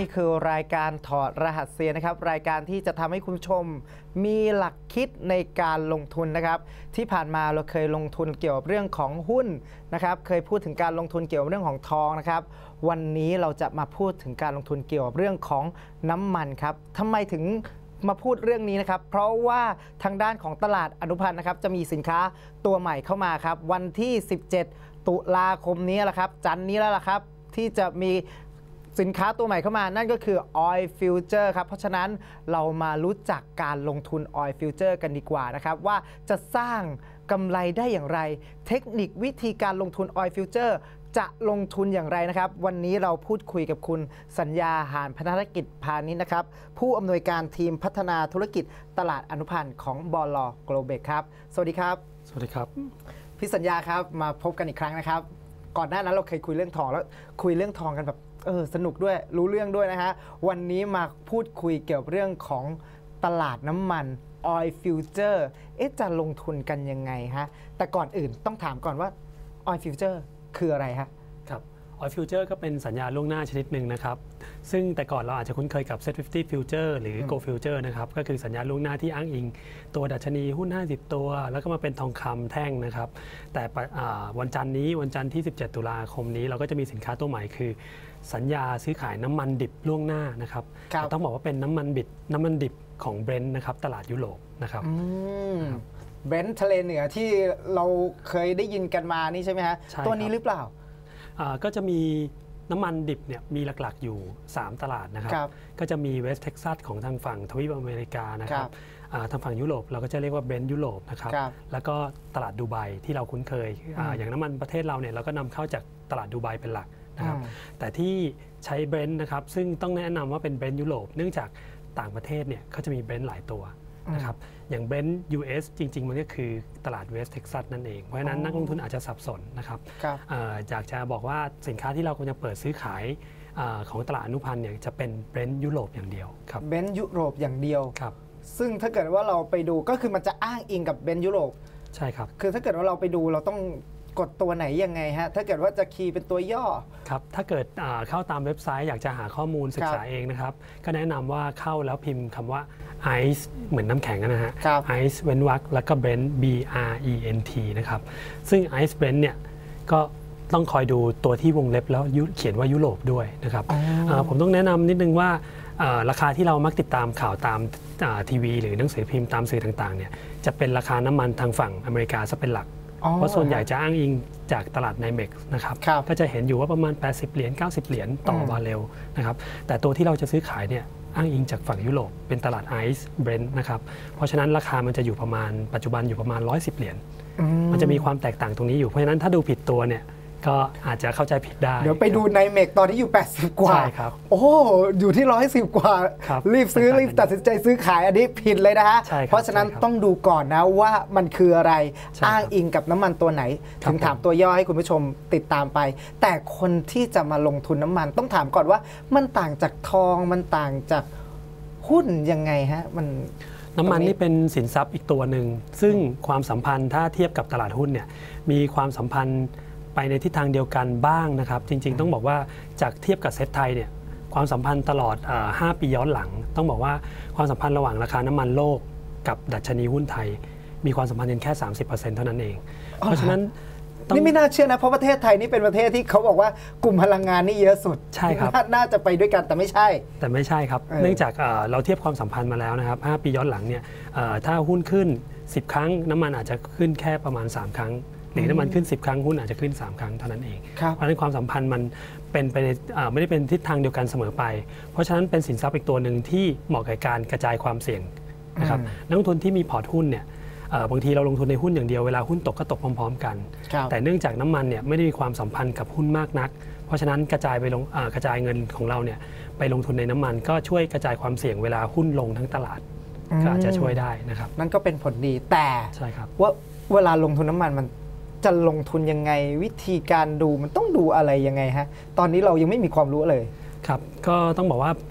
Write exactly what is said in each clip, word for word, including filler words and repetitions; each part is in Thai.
นี่คือรายการถอดรหัสเซียนนะครับรายการที่จะทำให้คุณผู้ชมมีหลักคิดในการลงทุนนะครับที่ผ่านมาเราเคยลงทุนเกี่ยวกับเรื่องของหุ้นนะครับเคยพูดถึงการลงทุนเกี่ยวกับเรื่องของทองนะครับวันนี้เราจะมาพูดถึงการลงทุนเกี่ยวกับเรื่องของน้ำมันครับทำไมถึงมาพูดเรื่องนี้นะครับเพราะว่าทางด้านของตลาดอนุพันธ์นะครับจะมีสินค้าตัวใหม่เข้ามาครับวันที่สิบเจ็ดตุลาคมนี้แหละครับจันทร์นี้แล้วล่ะครับที่จะมีสินค้าตัวใหม่เข้ามานั่นก็คือ Oil Future ครับเพราะฉะนั้นเรามารู้จักการลงทุน Oil Future กันดีกว่านะครับว่าจะสร้างกำไรได้อย่างไรเทคนิควิธีการลงทุน Oil Future จะลงทุนอย่างไรนะครับวันนี้เราพูดคุยกับคุณสัญญาหานพัฒนกิจพาณิชย์นะครับผู้อำนวยการทีมพัฒนาธุรกิจตลาดอนุพันธ์ของบล.โกลเบกครับสวัสดีครับสวัสดีครับพี่สัญญาครับมาพบกันอีกครั้งนะครับก่อนหน้านั้นเราเคยคุยเรื่องทองแล้วคุยเรื่องทองกันแบบเออสนุกด้วยรู้เรื่องด้วยนะฮะวันนี้มาพูดคุยเกี่ยวกับเรื่องของตลาดน้ำมัน Oil Future เอ๊ะจะลงทุนกันยังไงฮะแต่ก่อนอื่นต้องถามก่อนว่า Oil Future คืออะไรฮะครับ Oil Future ก็เป็นสัญญาล่วงหน้าชนิดหนึ่งนะครับซึ่งแต่ก่อนเราอาจจะคุ้นเคยกับ เซ็ต ห้าสิบ Future หรือ Gold Future นะครับก็คือสัญญาล่วงหน้าที่อ้างอิงตัวดัชนีหุ้นห้าสิบตัวแล้วก็มาเป็นทองคำแท่งนะครับแต่วันจันทร์นี้วันจันทร์ที่สิบเจ็ดตุลาคมนี้เราก็จะมีสินค้าตัวใหม่คือสัญญาซื้อขายน้ำมันดิบล่วงหน้านะครับต้องบอกว่าเป็นน้ำมันดิบน้ำมันดิบของเบรนท์นะครับตลาดยุโรปนะครับเบรนท์ทะเลเหนือที่เราเคยได้ยินกันมานี่ใช่ไหมฮะตัวนี้หรือเปล่าก็จะมีน้ำมันดิบเนี่ยมีหลักๆอยู่สามตลาดนะครับก็จะมีเวสต์เท็กซัสของทางฝั่งทวีปอเมริกานะครับทางฝั่งยุโรปเราก็จะเรียกว่าเบรนท์ยุโรปนะครับแล้วก็ตลาดดูไบที่เราคุ้นเคย อ, อย่างน้ำมันประเทศเราเนี่ยเราก็นำเข้าจากตลาดดูไบเป็นหลักนะครับแต่ที่ใช้เบรนท์นะครับซึ่งต้องแนะนำว่าเป็นเบรนท์ยุโรปเนื่องจากต่างประเทศเนี่ยเขาจะมีเบรนท์หลายตัวนะครับอย่างเบรนท์ ยู เอส จริงๆมันก็คือตลาดเวสต์เท็กซัสนั่นเองเพราะฉะนั้นนักลงทุนอาจจะสับสนนะครับอยากจะบอกว่าสินค้าที่เราควรจะเปิดซื้อขายของตลาดอนุพันธ์เนี่ยจะเป็นเบรนท์ยุโรปอย่างเดียวครับเบรนท์ยุโรปอย่างเดียวครับซึ่งถ้าเกิดว่าเราไปดูก็คือมันจะอ้างอิงกับเบรนท์ยุโรปใช่ครับคือถ้าเกิดว่าเราไปดูเราต้องกดตัวไหนยังไงฮะถ้าเกิดว่าจะคีย์เป็นตัวย่อครับถ้าเกิดเข้าตามเว็บไซต์อยากจะหาข้อมูลศึกษาเองนะครับก็แนะนำว่าเข้าแล้วพิมพ์คำว่า Ice เหมือนน้ำแข็งนะฮะ Ice เว้นวรรคแล้วก็ Brent B R E N T นะครับซึ่ง Ice Brent เนี่ยก็ต้องคอยดูตัวที่วงเล็บแล้วเขียนว่ายุโรปด้วยนะครับผมต้องแนะนำนิดนึงว่าราคาที่เรามักติดตามข่าวตามทีวีหรือหนังสือพิมพ์ตามสื่อต่างๆเนี่ยจะเป็นราคาน้ำมันทางฝั่งอเมริกาซะเป็นหลักเพราะส่วนใหญ่จะอ้างอิงจากตลาดไนเม็กซ์นะครับก็จะเห็นอยู่ว่าประมาณแปดสิบเหรียญเก้าสิบเหรียญต่อบาร์เรลนะครับแต่ตัวที่เราจะซื้อขายเนี่ยอ้างอิงจากฝั่งยุโรปเป็นตลาดไอซ์เบรนท์นะครับเพราะฉะนั้นราคามันจะอยู่ประมาณปัจจุบันอยู่ประมาณหนึ่งร้อยสิบเหรียญมันจะมีความแตกต่างตรงนี้อยู่เพราะฉะนั้นถ้าดูผิดตัวเนี่ยก็อาจจะเข้าใจผิดได้เดี๋ยวไปดูในเมกตอนที่อยู่แปดสิบกว่าใช่ครับโอ้อยู่ที่หนึ่งร้อยสิบกว่ารีบซื้อรีบตัดสินใจซื้อขายอันนี้ผิดเลยนะฮะเพราะฉะนั้นต้องดูก่อนนะว่ามันคืออะไรอ้างอิงกับน้ำมันตัวไหนถึงถามตัวย่อให้คุณผู้ชมติดตามไปแต่คนที่จะมาลงทุนน้ำมันต้องถามก่อนว่ามันต่างจากทองมันต่างจากหุ้นยังไงฮะมันน้ำมันนี่เป็นสินทรัพย์อีกตัวหนึ่งซึ่งความสัมพันธ์ถ้าเทียบกับตลาดหุ้นเนี่ยมีความสัมพันธ์ไปในทิศทางเดียวกันบ้างนะครับจริงๆต้องบอกว่าจากเทียบกับเซ็ตไทยเนี่ยความสัมพันธ์ตลอดห้าปีย้อนหลังต้องบอกว่าความสัมพันธ์ระหว่างราคาน้ำมันโลกกับดัชนีหุ้นไทยมีความสัมพันธ์เพียงแค่ สามสิบเปอร์เซ็นต์ เท่านั้นเองเพราะฉะนั้นนี่ไม่น่าเชื่อนะเพราะประเทศไทยนี่เป็นประเทศที่เขาบอกว่ากลุ่มพลังงานนี่เยอะสุดใช่ครับน่าจะไปด้วยกันแต่ไม่ใช่แต่ไม่ใช่ครับเนื่องจากเราเทียบความสัมพันธ์มาแล้วนะครับห้าปีย้อนหลังเนี่ยถ้าหุ้นขึ้นสิบครั้งน้ำมันอาจจะขึ้นแค่ประมาณสามครั้งหรือน้ำมันขึ้นสิบครั้งหุ้นอาจจะขึ้นสามครั้งเท่านั้นเองเพราะฉะนั้นความสัมพันธ์มันเป็นไปไม่ได้เป็นทิศทางเดียวกันเสมอไปเพราะฉะนั้นเป็นสินทรัพย์อีกตัวหนึ่งที่เหมาะกับการกระจายความเสี่ยงนะครับนักลงทุนที่มีพอร์ตหุ้นเนี่ยบางทีเราลงทุนในหุ้นอย่างเดียวเวลาหุ้นตกก็ตกพร้อมๆกันแต่เนื่องจากน้ำมันเนี่ยไม่ได้มีความสัมพันธ์กับหุ้นมากนักเพราะฉะนั้นกระจายไปลงกระจายเงินของเราเนี่ยไปลงทุนในน้ำมันก็ช่วยกระจายความเสี่ยงเวลาหุ้นลงทั้งตลาดก็อาจจะช่วยได้นะครับนั่นก็เป็นผลดีแต่ใช่ครับว่าเวลาลงทุนน้ำมันมันจะลงทุนยังไงวิธีการดูมันต้องดูอะไรยังไงฮะตอนนี้เรายังไม่มีความรู้เลยครับก็ต้องบอกว่า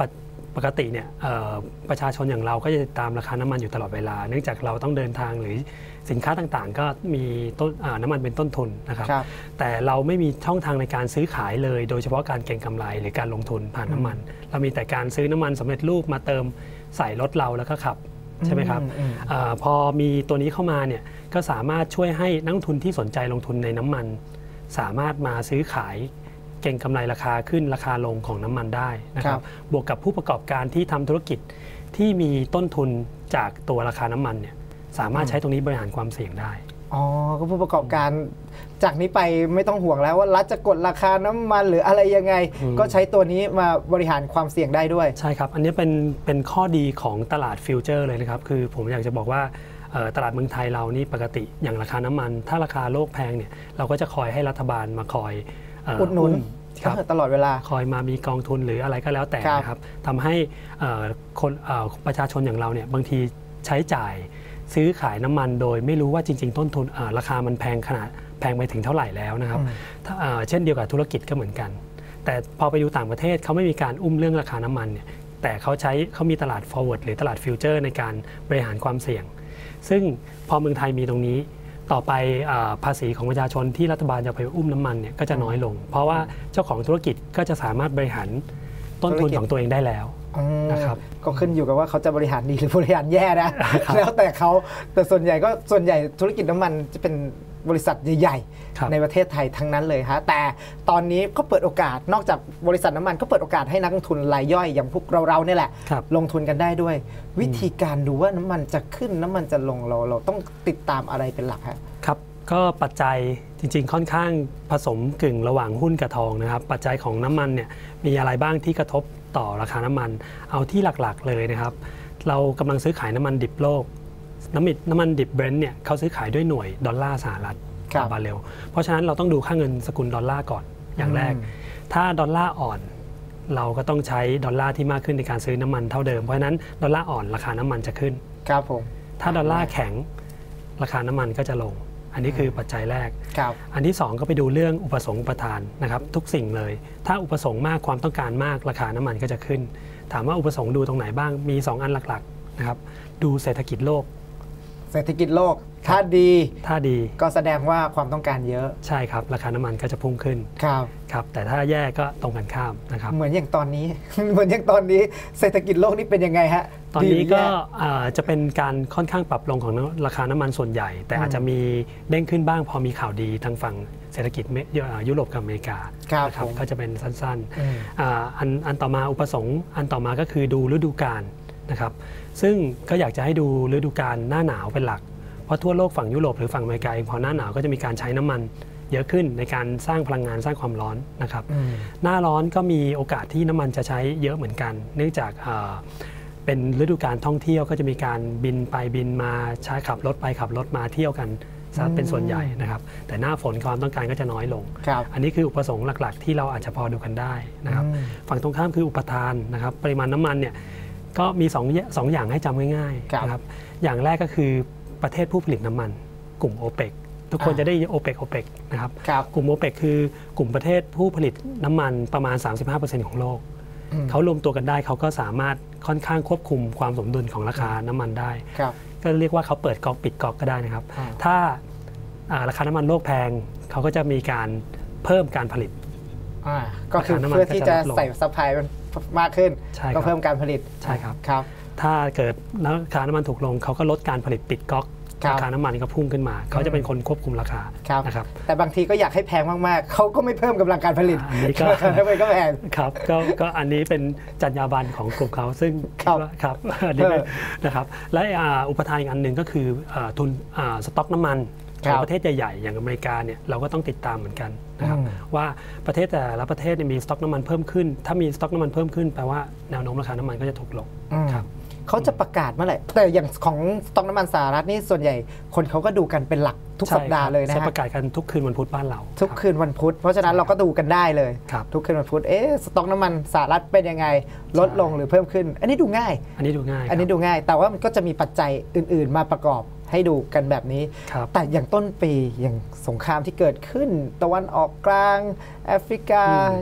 ปกติเนี่ยประชาชนอย่างเราก็จะติดตามราคาน้ำมันอยู่ตลอดเวลาเนื่องจากเราต้องเดินทางหรือสินค้าต่างๆก็มีต้นน้ำมันเป็นต้นทุนนะครับแต่เราไม่มีช่องทางในการซื้อขายเลยโดยเฉพาะการเก็งกำไรหรือการลงทุนผ่านน้ำมันเรามีแต่การซื้อน้ำมันสำเร็จรูปมาเติมใส่รถเราแล้วก็ขับใช่ไหมครับอพอมีตัวนี้เข้ามาเนี่ยก็สามารถช่วยให้นักลงทุนที่สนใจลงทุนในน้ำมันสามารถมาซื้อขายเก็งกำไรราคาขึ้นราคาลงของน้ำมันได้นะครับบวกกับผู้ประกอบการที่ทำธุรกิจที่มีต้นทุนจากตัวราคาน้ำมันเนี่ยสามารถใช้ตรงนี้บริหารความเสี่ยงได้อ๋อก็ผู้ประกอบการจากนี้ไปไม่ต้องห่วงแล้วว่ารัฐจะกดราคาน้ำมันหรืออะไรยังไงก็ใช้ตัวนี้มาบริหารความเสี่ยงได้ด้วยใช่ครับอันนี้เป็นเป็นข้อดีของตลาดฟิวเจอร์เลยนะครับคือผมอยากจะบอกว่าตลาดเมืองไทยเรานี่ปกติอย่างราคาน้ำมันถ้าราคาโลกแพงเนี่ยเราก็จะคอยให้รัฐบาลมาคอยอุดหนุนตลอดเวลาคอยมามีกองทุนหรืออะไรก็แล้วแต่นะครับทำให้คนประชาชนอย่างเราเนี่ยบางทีใช้จ่ายซื้อขายน้ำมันโดยไม่รู้ว่าจริงๆต้นทุนราคามันแพงขนาดแพงไปถึงเท่าไหร่แล้วนะครับเช่นเดียวกับธุรกิจก็เหมือนกันแต่พอไปดูต่างประเทศเขาไม่มีการอุ้มเรื่องราคาน้ำมันเนี่ยแต่เขาใช้เขามีตลาด forward หรือตลาดฟิวเจอร์ในการบริหารความเสี่ยงซึ่งพอเมืองไทยมีตรงนี้ต่อไปภาษีของประชาชนที่รัฐบาลจะไปอุ้มน้ำมันเนี่ยก็จะน้อยลงเพราะว่าเจ้าของธุรกิจก็จะสามารถบริหารต้นทุนของตัวเองได้แล้วนะครับก็ขึ้นอยู่กับว่าเขาจะบริหารดีหรือบริหารแย่นะแล้วแต่เขาแต่ส่วนใหญ่ก็ส่วนใหญ่ธุรกิจน้ำมันจะเป็นบริษัทใหญ่ๆในประเทศไทยทั้งนั้นเลยฮะแต่ตอนนี้ก็เปิดโอกาสนอกจากบริษัทน้ำมันก็เปิดโอกาสให้นักลงทุนรายย่อยอย่างพวกเราๆนี่แหละลงทุนกันได้ด้วยวิธีการดูว่าน้ำมันจะขึ้นน้ำมันจะลงเราเราต้องติดตามอะไรเป็นหลักฮะครับก็ปัจจัยจริงๆค่อนข้างผสมกึ่งระหว่างหุ้นกับทองนะครับปัจจัยของน้ำมันเนี่ยมีอะไรบ้างที่กระทบต่อราคาน้ำมันเอาที่หลักๆเลยนะครับเรากำลังซื้อขายน้ำมันดิบโลกน้ำมันน้ำมันดิบเบรนท์เนี่ยเขาซื้อขายด้วยหน่วยดอลลาร์สหรัฐต่อบาร์เรลเพราะฉะนั้นเราต้องดูค่าเงินสกุลดอลลาร์ก่อนอย่างแรกถ้าดอลลาร์อ่อนเราก็ต้องใช้ดอลลาร์ที่มากขึ้นในการซื้อน้ำมันเท่าเดิมเพราะฉะนั้นดอลลาร์อ่อนราคาน้ำมันจะขึ้นครับผมถ้าดอลลาร์แข็งราคาน้ำมันก็จะลงอันนี้คือปัจจัยแรกอันที่สองก็ไปดูเรื่องอุปสงค์อุปทานนะครับทุกสิ่งเลยถ้าอุปสงค์มากความต้องการมากราคาน้ำมันก็จะขึ้นถามว่าอุปสงค์ดูตรงไหนบ้างมีสองอันหลักๆนะครับดูเศรษฐกิจโลกเศรษฐกิจโลกถ้าดีถ้าดีก็แสดงว่าความต้องการเยอะใช่ครับราคาน้ำมันก็จะพุ่งขึ้นครับครับแต่ถ้าแย่ก็ตรงกันข้ามนะครับเหมือนอย่างตอนนี้เหมือนอย่างตอนนี้เศรษฐกิจโลกนี่เป็นยังไงฮะตอนนี้ก็จะเป็นการค่อนข้างปรับลงของราคาน้ำมันส่วนใหญ่แต่อาจจะมีเด้งขึ้นบ้างพอมีข่าวดีทางฝั่งเศรษฐกิจยุโรปกับอเมริกาครับก็จะเป็นสั้นๆอันอันต่อมาอุปสงค์อันต่อมาก็คือดูฤดูกาลนะครับซึ่งก็อยากจะให้ดูฤดูกาลหน้าหนาวเป็นหลักเพราะทั่วโลกฝั่งยุโรปหรือฝั่งอเมริกาเองพอหน้าหนาวก็จะมีการใช้น้ำมันเยอะขึ้นในการสร้างพลังงานสร้างความร้อนนะครับหน้าร้อนก็มีโอกาสที่น้ำมันจะใช้เยอะเหมือนกันเนื่องจากเป็นฤดูกาลท่องเที่ยวก็จะมีการบินไปบินมาใช้ขับรถไปขับรถมาเที่ยวกันซะเป็นส่วนใหญ่นะครับแต่หน้าฝนความต้องการก็จะน้อยลงอันนี้คืออุปสงค์หลักๆที่เราอาจจะพอดูกันได้นะครับฝั่งตรงข้ามคืออุปทานนะครับปริมาณน้ำมันเนี่ยก็มีสองสองอย่างให้จำง่ายๆนะครับอย่างแรกก็คือประเทศผู้ผลิตน้ำมันกลุ่มโอเปกทุกคนจะได้โอเปกโอเปกนะครับกลุ่มโอเปกคือกลุ่มประเทศผู้ผลิตน้ำมันประมาณ สามสิบห้าเปอร์เซ็นต์ ของโลกเขารวมตัวกันได้เขาก็สามารถค่อนข้างควบคุมความสมดุลของราคาน้ำมันได้ก็เรียกว่าเขาเปิดก๊อกปิดก๊อกก็ได้นะครับถ้าราคาน้ำมันโลกแพงเขาก็จะมีการเพิ่มการผลิตก็คือเพื่อที่จะใส่ซัพพลายมันมากขึ้นก็เพิ่มการผลิตใช่ครับครับถ้าเกิดราคาน้ำมันถูกลงเขาก็ลดการผลิตปิดก๊อกราคาน้ำมันก็พุ่งขึ้นมาเขาจะเป็นคนควบคุมราคานะครับแต่บางทีก็อยากให้แพงมากๆเขาก็ไม่เพิ่มกำลังการผลิตอันนี้ก็ทำไมก็แพงครับก็ก็อันนี้เป็นจรรยาบรรณของกลุ่มเขาซึ่งครับอันนี้นะครับและอุปทานอีกอันหนึ่งก็คือทุนสต็อกน้ำมันของประเทศใหญ่ๆอย่างอเมริกาเนี่ยเราก็ต้องติดตามเหมือนกันนะครับว่าประเทศแต่ละประเทศมีสต็อกน้ำมันเพิ่มขึ้นถ้ามีสต็อกน้ำมันเพิ่มขึ้นแปลว่าแนวโน้มราคาน้ำมันก็จะถูกลงครับเขาจะประกาศเมื่อไหร่แต่อย่างของสต็อกน้ำมันสหรัฐนี่ส่วนใหญ่คนเขาก็ดูกันเป็นหลักทุกสัปดาห์เลยนะฮะจะประกาศกันทุกคืนวันพุธบ้านเราทุกคืนวันพุธเพราะฉะนั้นเราก็ดูกันได้เลยทุกคืนวันพุธเอ๊ะสต็อกน้ำมันสหรัฐเป็นยังไงลดลงหรือเพิ่มขึ้นอันนี้ดูง่ายอันนี้ดูง่ายอันนี้ดูง่ายแต่ว่ามันก็จะมีปัจจัยอื่นๆมาประกอบให้ดูกันแบบนี้แต่อย่างต้นปีอย่างสงครามที่เกิดขึ้นตะวันออกกลางแอฟริกา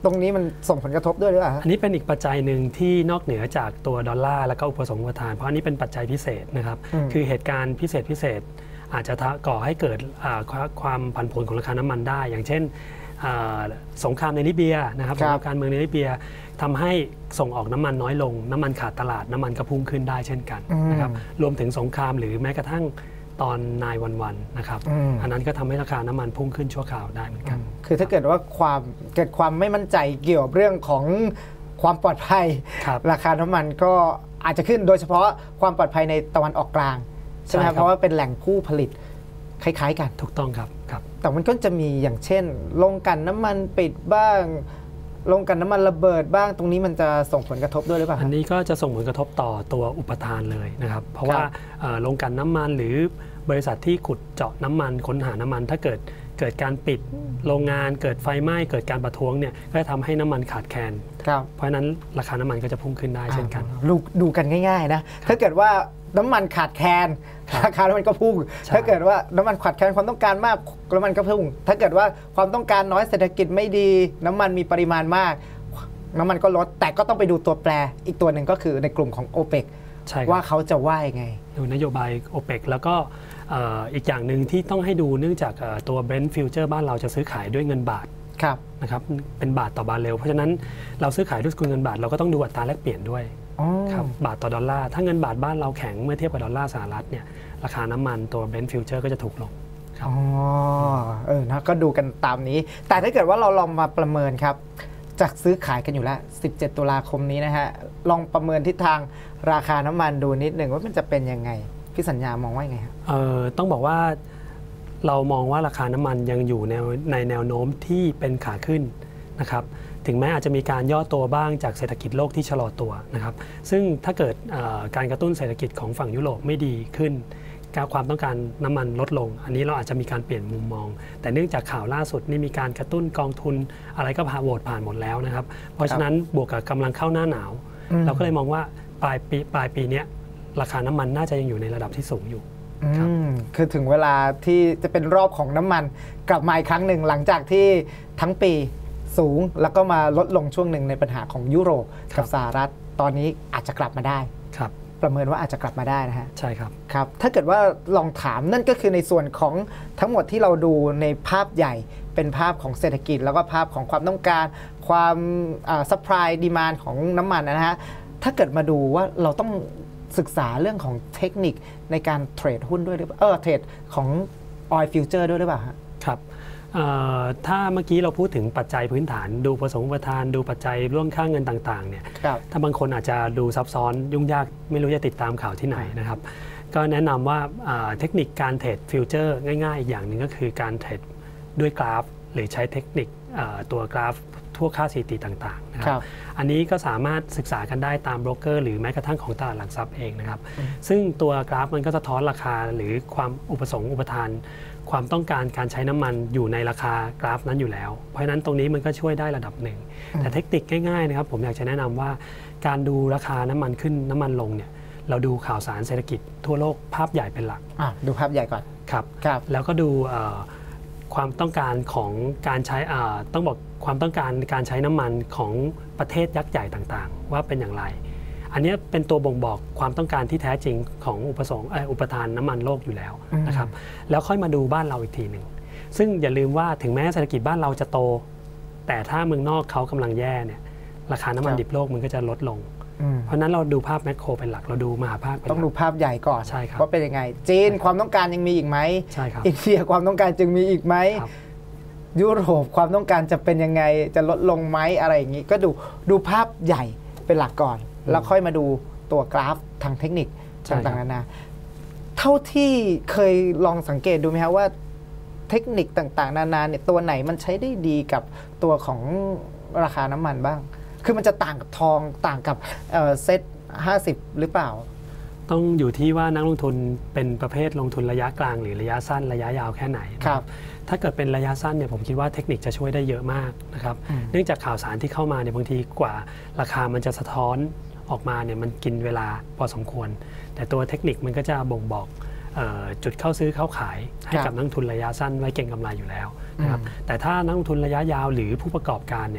ตรงนี้มันส่งผลกระทบด้วยหรือเปล่าอันนี้เป็นอีกปัจจัยหนึ่งที่นอกเหนือจากตัวดอลลาร์แล้วก็อุปสงค์อุปทานเพราะอันนี้เป็นปัจจัยพิเศษนะครับคือเหตุการณ์พิเศษพิเศษอาจจะก่อให้เกิดความผันผวนของราคาน้ำมันได้อย่างเช่นสงครามในลิเบียนะครับสงครามการเมืองในลิเบียทำให้ส่งออกน้ำมันน้อยลงน้ำมันขาดตลาดน้ำมันก็พุ่งขึ้นได้เช่นกันนะครับรวมถึงสงครามหรือแม้กระทั่งตอนนายวันๆนะครับอันนั้นก็ทำให้ราคาน้ำมันพุ่งขึ้นชั่วคราวได้เหมือนกันคือถ้าเกิดว่าความเกิดความไม่มั่นใจเกี่ยวกับเรื่องของความปลอดภัย ร, ราคาน้ำมันก็อาจจะขึ้นโดยเฉพาะความปลอดภัยในตะวันออกกลางใช่ไหมครับเพราะว่าเป็นแหล่งผู้ผลิตคล้ายๆกันถูกต้องครับครับแต่มันก็จะมีอย่างเช่นโรงกลั่นน้ำมันปิดบ้างโรงกลั่นน้ำมันระเบิดบ้างตรงนี้มันจะส่งผลกระทบด้วยหรือเปล่าอันนี้ก็จะส่งผลกระทบต่อตัวอุปทานเลยนะครับเพราะว่าโรงกลั่นน้ำมันหรือบริษัทที่ขุดเจาะน้ำมันค้นหาน้ำมันถ้าเกิดเกิดการปิดโรงงานเกิดไฟไหม้เกิดการประท้วงเนี่ยก็จะทำให้น้ำมันขาดแคลนเพราะฉะนั้นราคาน้ำมันก็จะพุ่งขึ้นได้เช่นกันดูดูกันง่ายๆนะถ้าเกิดว่าน้ำมันขาดแคลนราคาน้ำมันก็พุ่งถ้าเกิดว่าน้ำมันขาดแคลนความต้องการมากน้ำมันก็พุ่งถ้าเกิดว่าความต้องการน้อยเศรษฐกิจไม่ดีน้ำมันมีปริมาณมากน้ำมันก็ลดแต่ก็ต้องไปดูตัวแปรอีกตัวหนึ่งก็คือในกลุ่มของ โอเปก ว่าเขาจะว่ายังไงดูนโยบาย โอเปก แล้วก็อีกอย่างหนึ่งที่ต้องให้ดูเนื่องจากตัว Brent Future บ้านเราจะซื้อขายด้วยเงินบาทนะครับเป็นบาทต่อบาร์เรลเพราะฉะนั้นเราซื้อขายด้วยสกุลเงินบาทเราก็ต้องดูอัตราแลกเปลี่ยนด้วยครับบาทต่อดอลลาร์ถ้าเงินบาทบ้านเราแข็งเมื่อเทียบกับดอลลาร์สหรัฐเนี่ยราคาน้ำมันตัว Brent Future ก็จะถูกลงอ๋อเออนะก็ดูกันตามนี้แต่ถ้าเกิดว่าเราลองมาประเมินครับจากซื้อขายกันอยู่แล้วสิบเจ็ดตุลาคมนี้นะฮะลองประเมินทิศทางราคาน้ำมันดูนิดหนึ่งว่ามันจะเป็นยังไงพี่สัญญามองว่าไงครับเอ่อต้องบอกว่าเรามองว่าราคาน้ำมันยังอยู่ในในแนวโน้มที่เป็นขาขึ้นนะครับถึงแม้อาจจะมีการย่อตัวบ้างจากเศรษฐกิจโลกที่ชะลอตัวนะครับซึ่งถ้าเกิดการกระตุ้นเศรษฐกิจของฝั่งยุโรปไม่ดีขึ้นความต้องการน้ำมันลดลงอันนี้เราอาจจะมีการเปลี่ยนมุมมองแต่เนื่องจากข่าวล่าสุดนี่มีการกระตุ้นกองทุนอะไรก็พาโหวตผ่านหมดแล้วนะครับเพราะฉะนั้นบวกกับกำลังเข้าหน้าหนาวเราก็เลยมองว่าปลายปีปลายปีนี้ราคาน้ำมันน่าจะยังอยู่ในระดับที่สูงอยู่คือถึงเวลาที่จะเป็นรอบของน้ำมันกลับมาอีกครั้งหนึ่งหลังจากที่ทั้งปีสูงแล้วก็มาลดลงช่วงหนึ่งในปัญหาของยุโรปกับสหรัฐตอนนี้อาจจะกลับมาได้ครับประเมินว่าอาจจะกลับมาได้นะฮะใช่ครับครับถ้าเกิดว่าลองถามนั่นก็คือในส่วนของทั้งหมดที่เราดูในภาพใหญ่เป็นภาพของเศรษฐกิจแล้วก็ภาพของความต้องการความซัพพลายดีมานด์ของน้ำมันนะฮะถ้าเกิดมาดูว่าเราต้องศึกษาเรื่องของเทคนิคในการเทรดหุ้นด้วยหรือเปล่าเออเทรดของ Oil Future ด้วยหรือเปล่าครับถ้าเมื่อกี้เราพูดถึงปัจจัยพื้นฐานดูผสมอุปทานดูปัจจัยร่วมค่าเงินต่างๆเนี่ยถ้าบางคนอาจจะดูซับซ้อนยุ่งยากไม่รู้จะติดตามข่าวที่ไหนนะครับก็แนะนำว่าเทคนิคการเทรดฟิวเจอร์ง่ายๆอีกอย่างหนึ่งก็คือการเทรดด้วยกราฟหรือใช้เทคนิคตัวกราฟทั่วค่าสถิติต่างๆนะครับอันนี้ก็สามารถศึกษากันได้ตามโบรกเกอร์หรือแม้กระทั่งของตลาดหลักทรัพย์เองนะครับซึ่งตัวกราฟมันก็สะท้อนราคาหรือความอุปสงค์อุปทานความต้องการการใช้น้ำมันอยู่ในราคากราฟนั้นอยู่แล้วเพราะฉะนั้นตรงนี้มันก็ช่วยได้ระดับหนึ่งแต่เทคนิคง่ายๆนะครับผมอยากจะแนะนำว่าการดูราคาน้ำมันขึ้นน้ำมันลงเนี่ยเราดูข่าวสารเศรษฐกิจทั่วโลกภาพใหญ่เป็นหลักดูภาพใหญ่ก่อนครับแล้วก็ดูความต้องการของการใช้ต้องบอกความต้องการการใช้น้ำมันของประเทศยักษ์ใหญ่ต่างๆว่าเป็นอย่างไรอันนี้เป็นตัวบ่งบอกความต้องการที่แท้จริงของอุปสงค์อุปทานน้ำมันโลกอยู่แล้วนะครับแล้วค่อยมาดูบ้านเราอีกทีหนึ่งซึ่งอย่าลืมว่าถึงแม้เศรษฐกิจบ้านเราจะโตแต่ถ้าเมืองนอกเขากำลังแย่เนี่ยราคาน้ำมันดิบโลกมันก็จะลดลงเพราะนั้นเราดูภาพแมคโครเป็นหลักเราดูมหาภาคต้องดูภาพใหญ่ก่อนใช่ครับว่าเป็นยังไงจีนความต้องการยังมีอีกไหมใช่ครับอินเดียความต้องการจึงมีอีกไหมยุโรปความต้องการจะเป็นยังไงจะลดลงไหมอะไรอย่างนี้ก็ดูดูภาพใหญ่เป็นหลักก่อนแล้วค่อยมาดูตัวกราฟทางเทคนิคต่างๆนานาเท่าที่เคยลองสังเกตดูไหมครับว่าเทคนิคต่างๆนานาเนี่ยตัวไหนมันใช้ได้ดีกับตัวของราคาน้ำมันบ้างคือมันจะต่างกับทองต่างกับเซ็ตห้าสิบหรือเปล่าต้องอยู่ที่ว่านักลงทุนเป็นประเภทลงทุนระยะกลางหรือระยะสั้นระยะยาวแค่ไหนครับถ้าเกิดเป็นระยะสั้นเนี่ยผมคิดว่าเทคนิคจะช่วยได้เยอะมากนะครับเนื่องจากข่าวสารที่เข้ามาเนี่ยบางทีกว่าราคามันจะสะท้อนออกมาเนี่ยมันกินเวลาพอสมควรแต่ตัวเทคนิคมันก็จะบ่งบอกจุดเข้าซื้อเข้าขายให้กับนักลงทุนระยะสั้นไว้เก็งกำไรอยู่แล้วนะครับแต่ถ้านักลงทุนระยะยาวหรือผู้ประกอบการเนี่ย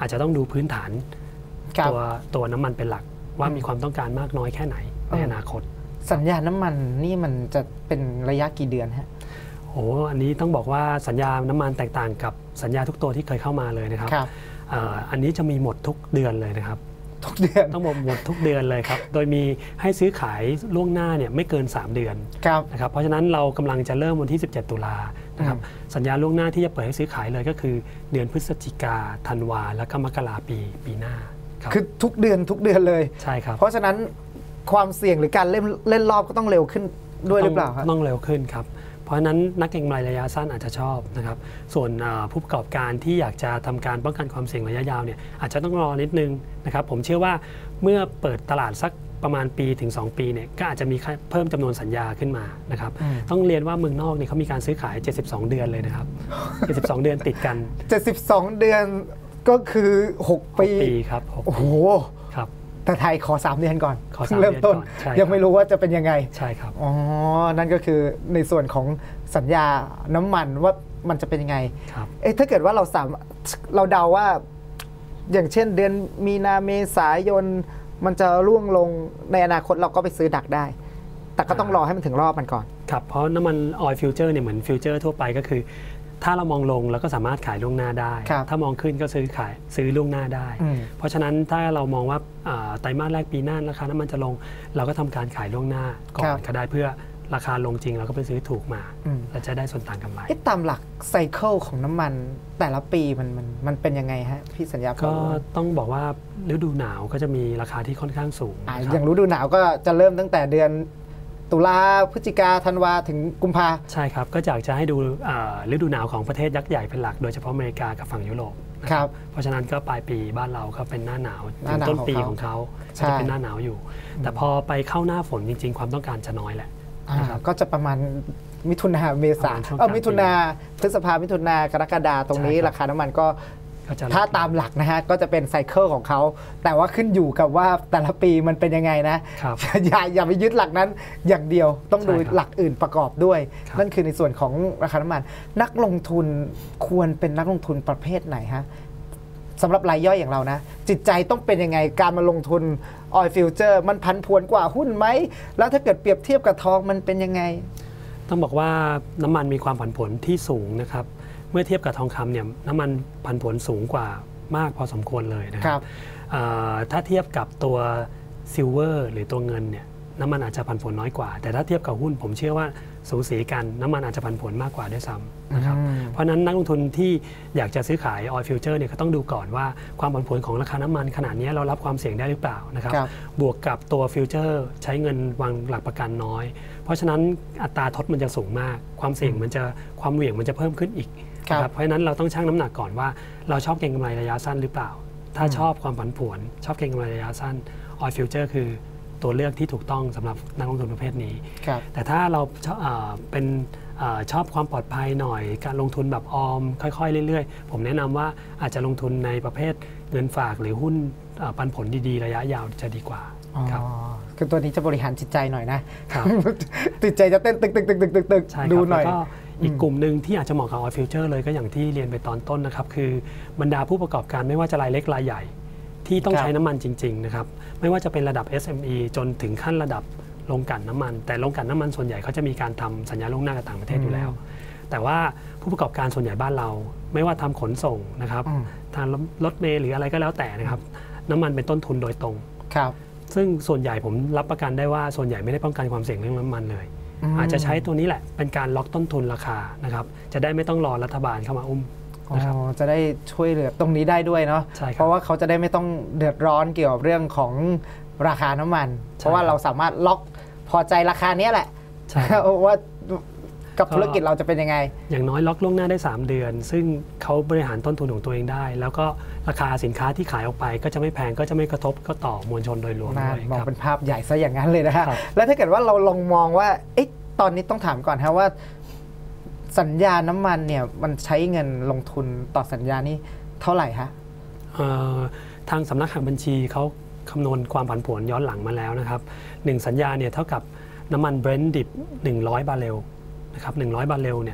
อาจจะต้องดูพื้นฐานตัวตัวน้ำมันเป็นหลักว่ามีความต้องการมากน้อยแค่ไหนในอนาคตสัญญาน้ำมันนี่มันจะเป็นระยะกี่เดือนฮะโอ้อันนี้ต้องบอกว่าสัญญาน้ำมันแตกต่างกับสัญญาทุกตัวที่เคยเข้ามาเลยนะครับอันนี้จะมีหมดทุกเดือนเลยนะครับทุกเดือนต้องบอกหมดทุกเดือนเลยครับโดยมีให้ซื้อขายล่วงหน้าเนี่ยไม่เกินสามเดือนนะครับเพราะฉะนั้นเรากำลังจะเริ่มวันที่สิบเจ็ดตุลานะครับสัญญาล่วงหน้าที่จะเปิดให้ซื้อขายเลยก็คือเดือนพฤศจิกาธันวาและก็มกราปีปีหน้าคือทุกเดือนทุกเดือนเลยใช่ครับเพราะฉะนั้นความเสี่ยงหรือการเล่นเล่นรอบก็ต้องเร็วขึ้นด้วยหรือเปล่าครับต้องเร็วขึ้นครับเพราะฉะนั้นนักเก็งกำไรระยะสั้นอาจจะชอบนะครับส่วนผู้ประกอบการที่อยากจะทำการป้องกันความเสี่ยงระยะยาวเนี่ยอาจจะต้องรอนิดนึงนะครับผมเชื่อว่าเมื่อเปิดตลาดสักประมาณปีถึงสองปีเนี่ยก็อาจจะมีเพิ่มจำนวนสัญญาขึ้นมานะครับต้องเรียนว่าเมืองนอกเนี่ยเขามีการซื้อขายเจ็ดสิบสองเดือนเลยนะครับเจ็ดสิบสองเดือนติดกันเจ็ดสิบสองเดือนก็คือหกปีปีครับโอ้โหครับแต่ไทยขอสามเดือนก่อนขอสามเริ่มต้นยังไม่รู้ว่าจะเป็นยังไงใช่ครับอ๋อนั่นก็คือในส่วนของสัญญาน้ำมันว่ามันจะเป็นยังไงครับเอ๊ะถ้าเกิดว่าเราสามเราเดาว่าอย่างเช่นเดือนมีนาเมษายนมันจะร่วงลงในอนาคตเราก็ไปซื้อดักได้แต่ก็ต้องรอให้มันถึงรอบมันก่อนครับเพราะน้ำมันออยล์ฟิวเจอร์เนี่ยเหมือนฟิวเจอร์ทั่วไปก็คือถ้าเรามองลงเราก็สามารถขายล่วงหน้าได้ถ้ามองขึ้นก็ซื้อขายซื้อล่วงหน้าได้เพราะฉะนั้นถ้าเรามองว่าไตรมาสแรกปีหน้าราคาน้ำมันจะลงเราก็ทำการขายล่วงหน้าก่อนก็ได้เพื่อราคาลงจริงเราก็ไปซื้อถูกมาเราจะได้ส่วนต่างกำไรตามหลักไซเคิลของน้ำมันแต่ละปีมันมันมันเป็นยังไงฮะพี่สัญญาก็ต้องบอกว่าฤดูหนาวก็จะมีราคาที่ค่อนข้างสูงอย่างฤดูหนาวก็จะเริ่มตั้งแต่เดือนตุลาพฤศจิกาธันวาถึงกุมภาใช่ครับก็อยากจะให้ดูฤดูหนาวของประเทศยักษ์ใหญ่เป็นหลักโดยเฉพาะอเมริกากับฝั่งยุโรปครับเพราะฉะนั้นก็ปลายปีบ้านเราก็เป็นหน้าหนาวถึงต้นปีของเขาจะเป็นหน้าหนาวอยู่แต่พอไปเข้าหน้าฝนจริงๆความต้องการจะน้อยแหละก็จะประมาณมิถุนาเมษาเออมิถุนาพฤษภามิถุนากรกฎาตรงนี้ราคาน้ำมันก็ถ้าตามหลักนะฮะก็จะเป็นไซเคิลของเขาแต่ว่าขึ้นอยู่กับว่าแต่ละปีมันเป็นยังไงนะอย่าอย่าไปยึดหลักนั้นอย่างเดียวต้องดูหลักอื่นประกอบด้วยนั่นคือในส่วนของราคาน้ำมันนักลงทุนควรเป็นนักลงทุนประเภทไหนฮะสำหรับรายย่อยอย่างเรานะจิตใจต้องเป็นยังไงการมาลงทุนออยล์ฟิวเจอร์มันผันผวนกว่าหุ้นไหมแล้วถ้าเกิดเปรียบเทียบกับทองมันเป็นยังไงต้องบอกว่าน้ำมันมีความผันผวนที่สูงนะครับเมื่อเทียบกับทองคำเนี่ยน้ำมันผันผวนสูงกว่ามากพอสมควรเลยนะครับถ้าเทียบกับตัวซิลเวอร์หรือตัวเงินเนี่ยน้ำมันอาจจะผันผวนน้อยกว่าแต่ถ้าเทียบกับหุ้นผมเชื่อว่าสูสีกันน้ำมันอาจจะผันผวนมากกว่าด้วยซ้ำนะครับเพราะนั้นนักลงทุนที่อยากจะซื้อขายออยล์ฟิวเจอร์เนี่ยก็ต้องดูก่อนว่าความผันผวนของราคาน้ำมันขนาดนี้เรารับความเสี่ยงได้หรือเปล่านะครับบวกกับตัวฟิวเจอร์ใช้เงินวางหลักประกันน้อยเพราะฉะนั้นอัตราทดมันจะสูงมากความเสี่ยงมันจะความเหวี่ยงมันจะเพิ่มขึ้นอีกเพราะฉะนั้นเราต้องชั่งน้ำหนักก่อนว่าเราชอบเก็งกำไรระยะสั้นหรือเปล่าถ้าชอบความผันผวนชอบเก็งกำไรระยะสั้นออยล์ฟิวเจอร์คือตัวเลือกที่ถูกต้องสำหรับนักลงทุนประเภทนี้แต่ถ้าเราเป็นชอบความปลอดภัยหน่อยการลงทุนแบบออมค่อยๆเรื่อยๆผมแนะนำว่าอาจจะลงทุนในประเภทเงินฝากหรือหุ้นปันผลดีๆระยะยาวจะดีกว่าครับคือตัวนี้จะบริหารจิตใจหน่อยนะจิตใจจะเต้นตึกตึกตึกตึกตึกตึกดูหน่อยอีกกลุ่มหนึ่งที่อาจจะเหมาะกับออยล์ฟิวเจอร์เลยก็อย่างที่เรียนไปตอนต้นนะครับคือบรรดาผู้ประกอบการไม่ว่าจะรายเล็กรายใหญ่ที่ต้องใช้น้ำมันจริงๆนะครับไม่ว่าจะเป็นระดับ เอส เอ็ม อี จนถึงขั้นระดับโรงกลั่นน้ำมันแต่โรงกลั่นน้ำมันส่วนใหญ่เขาจะมีการทำสัญญาล่วงหน้ากับต่างประเทศอยู่แล้วแต่ว่าผู้ประกอบการส่วนใหญ่บ้านเราไม่ว่าทำขนส่งนะครับทางรถเมล์หรืออะไรก็แล้วแต่นะครับน้ำมันเป็นต้นทุนโดยตรงซึ่งส่วนใหญ่ผมรับประกันได้ว่าส่วนใหญ่ไม่ได้ป้องกันความเสี่ยงเรื่องน้ำมันเลยอาจจะใช้ตัวนี้แหละเป็นการล็อกต้นทุนราคานะครับจะได้ไม่ต้องรอรัฐบาลเข้ามาอุ้มจะได้ช่วยเหลือตรงนี้ได้ด้วยเนาะเพราะว่าเขาจะได้ไม่ต้องเดือดร้อนเกี่ยวกับเรื่องของราคาน้ำมันเพราะว่าเราสามารถล็อกพอใจราคานี้แหละว่ากับธุรกิจเราจะเป็นยังไงอย่างน้อยล็อกล่วงหน้าได้สามเดือนซึ่งเขาบริหารต้นทุนของตัวเองได้แล้วก็ราคาสินค้าที่ขายออกไปก็จะไม่แพงก็จะไม่กระทบก็ต่อมวลชนโดยรวมด้วยมองเป็นภาพใหญ่ซะอย่างนั้นเลยนะฮะแล้วถ้าเกิดว่าเราลองมองว่าตอนนี้ต้องถามก่อนฮะว่าสัญญาน้ำมันเนี่ยมันใช้เงินลงทุนต่อสัญญานี่เท่าไหร่ฮะทางสำนักหักบัญชีเขาคำนวณความผันผวนย้อนหลังมาแล้วนะครับหนึ่งสัญญาเนี่ยเท่ากับน้ำมันเบรนท์ดิบหนึ่งร้อยบาร์เรลนะครับหนึ่งร้อยบาร์เรลเนี่ย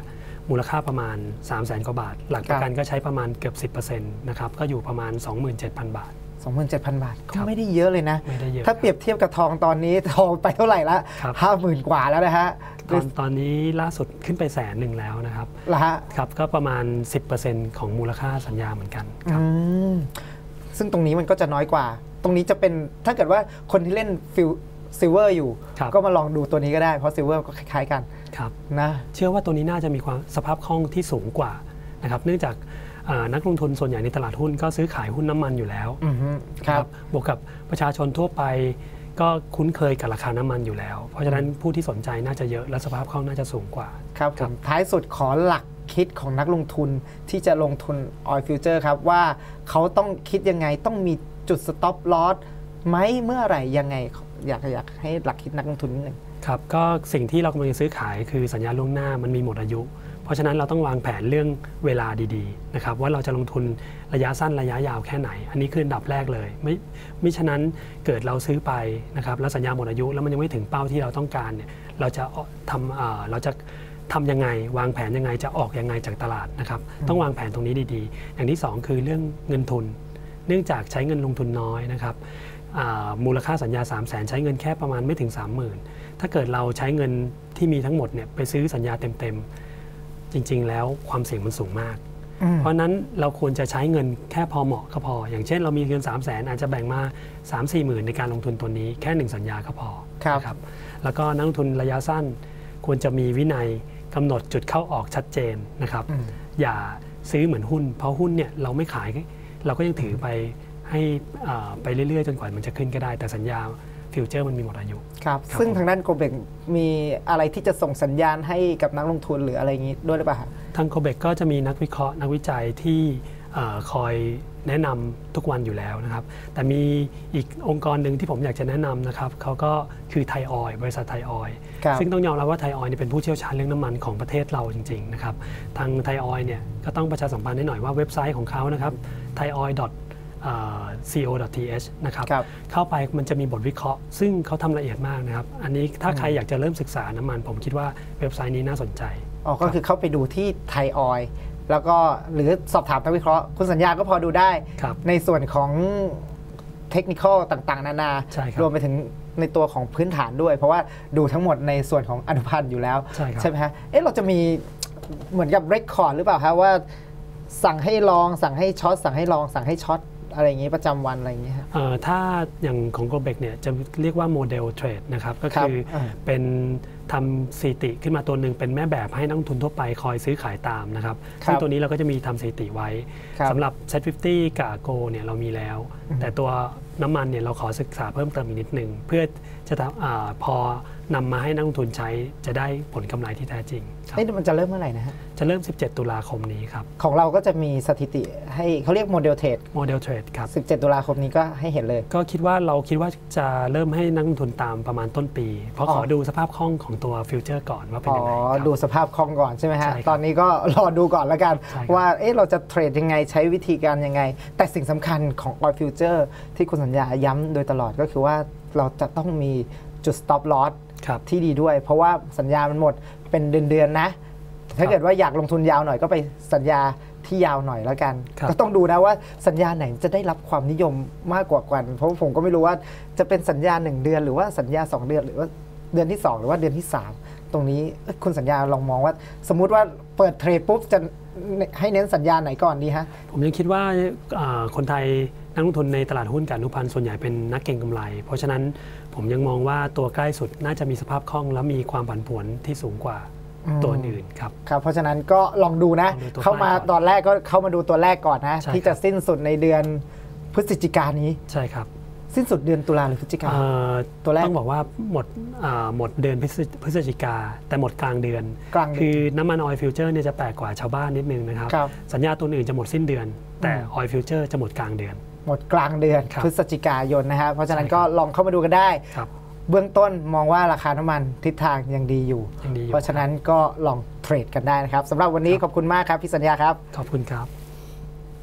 มูลค่าประมาณ สามแสน กว่าบาทหลักประกันก็ใช้ประมาณเกือบ สิบเปอร์เซ็นต์ นะครับก็อยู่ประมาณ สองหมื่นเจ็ดพัน บาทสองหมื่นเจ็ดพัน บาทก็ไม่ได้เยอะเลยนะไม่ได้เยอะถ้าเปรียบเทียบกับทองตอนนี้ทองไปเท่าไหร่ละห้าหมื่นกว่าแล้วนะฮะตอนตอนนี้ล่าสุดขึ้นไปแสนหนึ่งแล้วนะครับละฮะครับก็ประมาณ สิบเปอร์เซ็นต์ ของมูลค่าสัญญาเหมือนกันครับซึ่งตรงนี้มันก็จะน้อยกว่าตรงนี้จะเป็นถ้าเกิดว่าคนที่เล่นฟิลซิลเวอร์อยู่ก็มาลองดูตัวนี้ก็ได้เพราะซิลเวอร์ก็คล้ายๆกันครับนะเชื่อว่าตัวนี้น่าจะมีความสภาพคล่องที่สูงกว่านะครับเนื่องจากนักลงทุนส่วนใหญ่ในตลาดหุ้นก็ซื้อขายหุ้นน้ำมันอยู่แล้วครับบวกกับประชาชนทั่วไปก็คุ้นเคยกับราคาน้ำมันอยู่แล้วเพราะฉะนั้นผู้ที่สนใจน่าจะเยอะและสภาพคล่องน่าจะสูงกว่าครับผมท้ายสุดขอหลักคิดของนักลงทุนที่จะลงทุน Oil Future ครับว่าเขาต้องคิดยังไงต้องมีจุด stop loss ไหมเมื่อไหร่ยังไงอยากอยากให้หลักคิดนักลงทุนนิดนึงครับก็สิ่งที่เรากำลังซื้อขายคือสัญญาล่วงหน้ามันมีหมดอายุเพราะฉะนั้นเราต้องวางแผนเรื่องเวลาดีๆนะครับว่าเราจะลงทุนระยะสั้นระยะยาวแค่ไหนอันนี้คืออันดับแรกเลยไม่มิฉะนั้นเกิดเราซื้อไปนะครับแล้วสัญญาหมดอายุแล้วมันยังไม่ถึงเป้าที่เราต้องการเนี่ยเราจะทำเราจะทำยังไงวางแผนยังไงจะออกยังไงจากตลาดนะครับต้องวางแผนตรงนี้ดีๆอย่างที่สองคือเรื่องเงินทุนเนื่องจากใช้เงินลงทุนน้อยนะครับมูลค่าสัญญา สามแสน ใช้เงินแค่ประมาณไม่ถึง สามหมื่น ถ้าเกิดเราใช้เงินที่มีทั้งหมดเนี่ยไปซื้อสัญญาเต็มๆจริงๆแล้วความเสี่ยงมันสูงมากเพราะนั้นเราควรจะใช้เงินแค่พอเหมาะก็พออย่างเช่นเรามีเงิน สามแสน อาจจะแบ่งมา สามสี่หมื่นในการลงทุนตัวนี้แค่หนึ่งสัญญาก็พอครับแล้วก็นักลงทุนระยะสั้นควรจะมีวินัยกำหนดจุดเข้าออกชัดเจนนะครับอย่าซื้อเหมือนหุ้นเพราะหุ้นเนี่ยเราไม่ขายเราก็ยังถือไปให้ไปเรื่อยๆจนกว่ามันจะขึ้นก็ได้แต่สัญญาฟิวเจอร์มันมีหมดอายุครับซึ่งทางด้านโกเบกมีอะไรที่จะส่งสัญญาณให้กับนักลงทุนหรืออะไรอย่างนี้ด้วยหรือเปล่าทางโกเบกก็จะมีนักวิเคราะห์นักวิจัยที่คอยแนะนำทุกวันอยู่แล้วนะครับแต่มีอีกองค์กรหนึ่งที่ผมอยากจะแนะนำนะครับเขาก็คือไทยออยล์บริษัทไทยออยล์ซึ่งต้องยอมรับว่าไทยออยล์เป็นผู้เชี่ยวชาญเรื่องน้ำมันของประเทศเราจริงๆนะครับทางไทยออยล์เนี่ยก็ต้องประชาสัมพันธ์ให้หน่อยว่าเว็บไซต์ของเขานะครับ ไทยออยล์ ซี โอ ดอท ที เอช นะครับเข้าไปมันจะมีบทวิเคราะห์ซึ่งเขาทำละเอียดมากนะครับอันนี้ถ้าใครอยากจะเริ่มศึกษาน้ำมันผมคิดว่าเว็บไซต์นี้น่าสนใจอ๋อก็คือเข้าไปดูที่ไทยออยล์แล้วก็หรือสอบถามนักวิเคราะห์คุณสัญญาก็พอดูได้ในส่วนของเทคนิคต่างๆนานารวมไปถึงในตัวของพื้นฐานด้วยเพราะว่าดูทั้งหมดในส่วนของอนุพันธ์อยู่แล้วใช่ไหมฮะเอ๊ะเราจะมีเหมือนกับเรคคอร์ดหรือเปล่าครับว่าสั่งให้ลองสั่งให้ช็อตสั่งให้ลองสั่งให้ช็อตอะไรอย่างนี้ประจำวันอะไรอย่างนี้ครับถ้าอย่างของโกลเบกเนี่ยจะเรียกว่าโมเดลเทรดนะครับก็คือเป็นทำสถิติขึ้นมาตัวหนึ่งเป็นแม่แบบให้นักลงทุนทั่วไปคอยซื้อขายตามนะครับซึ่งตัวนี้เราก็จะมีทำสถิติไว้สำหรับ เซต ห้าสิบ กับ โก เนี่ยเรามีแล้วแต่ตัวน้ำมันเนี่ยเราขอศึกษาเพิ่มเติมอีกนิดนึงเพื่อจะทำพอนำมาให้นักลงทุนใช้จะได้ผลกำไรที่แท้จริงนี่มันจะเริ่มเมื่อไหร่นะฮะจะเริ่มสิบเจ็ดตุลาคมนี้ครับของเราก็จะมีสถิติให้เขาเรียกโมเดลเทรดโมเดลเทรดครับสิบเจ็ดตุลาคมนี้ก็ให้เห็นเลยก็คิดว่าเราคิดว่าจะเริ่มให้นักลงทุนตามประมาณต้นปีเพราะขอดูสภาพคล่องของตัวฟิวเจอร์ก่อนว่าเป็นยังไงอ๋อดูสภาพคล่องก่อนใช่ไหมฮะตอนนี้ก็รอดูก่อนแล้วกันว่าเอ๊ะเราจะเทรดยังไงใช้วิธีการยังไงแต่สิ่งสำคัญของ Oil Future ที่คุณสัญญาย้ำโดยตลอดก็คือว่าเราจะต้องมีจุด stop loss ที่ดีด้วยเพราะว่าสัญญามันหมดเป็นเดือนๆนะถ้าเกิดว่าอยากลงทุนยาวหน่อยก็ไปสัญญาที่ยาวหน่อยแล้วกันก็ต้องดูนะว่าสัญญาไหนจะได้รับความนิยมมากกว่ากันเพราะผมก็ไม่รู้ว่าจะเป็นสัญญาหนึ่งเดือนหรือว่าสัญญาสองเดือนหรือว่าเดือนที่สองหรือว่าเดือนที่สามตรงนี้คุณสัญญาลองมองว่าสมมุติว่าเปิดเทรดปุ๊บจะให้เน้นสัญญาไหนก่อนดีฮะผมยังคิดว่าคนไทยนักลงทุนในตลาดหุ้นกับอนุพันธ์ส่วนใหญ่เป็นนักเก็งกำไรเพราะฉะนั้นผมยังมองว่าตัวใกล้สุดน่าจะมีสภาพคล่องและมีความผันผวนที่สูงกว่าตัวอื่นครับครับเพราะฉะนั้นก็ลองดูนะเข้ามาตอนแรกก็เข้ามาดูตัวแรกก่อนนะที่จะสิ้นสุดในเดือนพฤศจิกายนนี้ใช่ครับสิ้นสุดเดือนตุลาหรือพฤศจิกาตัวแรกต้องบอกว่าหมดหมดเดือนพฤศจิกาแต่หมดกลางเดือนคือน้ำมันออยล์ฟิวเจอร์เนี่ยจะแปลกกว่าชาวบ้านนิดนึงนะครับสัญญาตัวอื่นจะหมดสิ้นเดือนแต่ออยล์ฟิวเจอร์จะหมดกลางเดือนหมดกลางเดือนพฤศจิกายนนะฮะเพราะฉะนั้นก็ลองเข้ามาดูกันได้เบื้องต้นมองว่าราคาน้ำมันทิศทางยังดีอยู่เพราะฉะนั้นก็ลองเทรดกันได้นะครับสำหรับวันนี้ขอบคุณมากครับพี่สัญญาครับขอบคุณครับ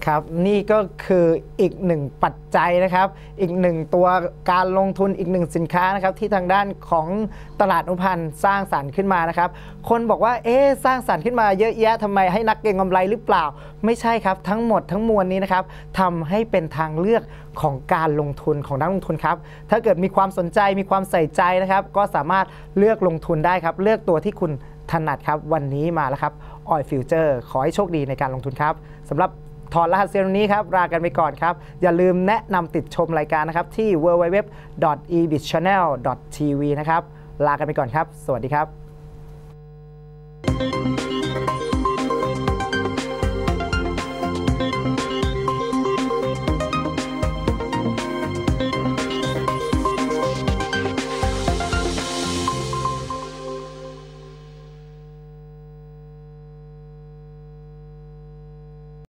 ครับนี่ก็คืออีกหนึ่งปัจจัยนะครับอีกหนึ่งตัวการลงทุนอีกหนึ่งสินค้านะครับที่ทางด้านของตลาดอนุพันธ์สร้างสรรค์ขึ้นมานะครับคนบอกว่าเอ๊ะสร้างสรรค์ขึ้นมาเยอะแยะทำไมให้นักเก็งกำไรหรือเปล่าไม่ใช่ครับทั้งหมดทั้งมวลนี้นะครับทำให้เป็นทางเลือกของการลงทุนของนักลงทุนครับถ้าเกิดมีความสนใจมีความใส่ใจนะครับก็สามารถเลือกลงทุนได้ครับเลือกตัวที่คุณถนัดครับวันนี้มาแล้วครับ Oil Future ขอให้โชคดีในการลงทุนครับสำหรับถอดรหัสเซลล์นี้ครับลากันไปก่อนครับอย่าลืมแนะนำติดชมรายการนะครับที่ ดับเบิลยู ดับเบิลยู ดับเบิลยู ดอท อี บิท ชาแนล ดอท ที วี นะครับลากันไปก่อนครับสวัสดีครับ